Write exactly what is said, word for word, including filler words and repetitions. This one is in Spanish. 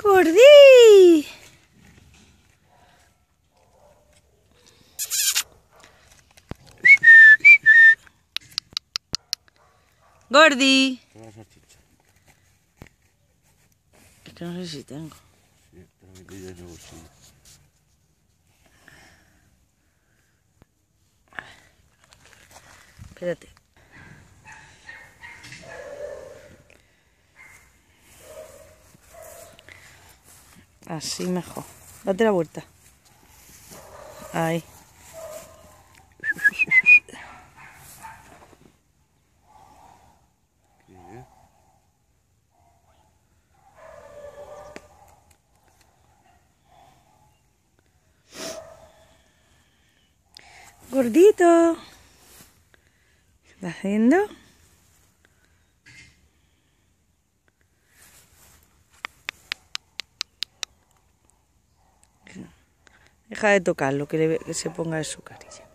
¡Gordi! ¡Gordi! Es que no sé si tengo. Sí, te lo metí yo en el bolsillo. Espérate. Así mejor. Date la vuelta. Ahí. ¿Qué? Gordito. ¿Qué estás haciendo? Deja de tocarlo, que, le, que se ponga en su carilla.